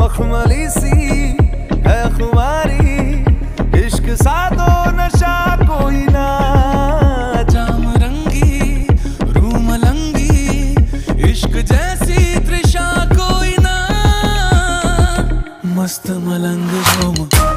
मखमली सी है खुमारी, इश्क सा तो नशा कोई ना। जाम रंगी रूह मलंगी, इश्क जैसी तृषा कोई ना। मस्त मलंग झूम